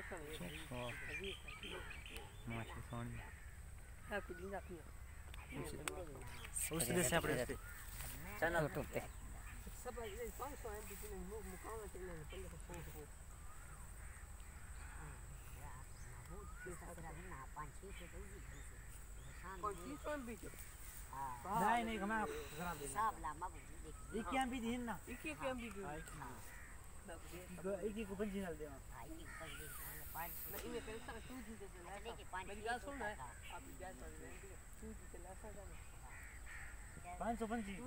माशी सोनी है कुछ नहीं रखनी उसने से अपने चैनल यूट्यूब पे सब ये 500 एमबी के मुकाम चलने पहले को 100 नहीं नहीं हमें हिसाब ला मबू देख एक एमबी दिन ना एक एमबी दे एक को पंजी डाल दे हां एक पंजी नहीं इन्हें पैसा 2 जी दे लेके 5 मेरी बात सुन ना आप क्या कर रहे हैं 2 जी के लासा जाना 550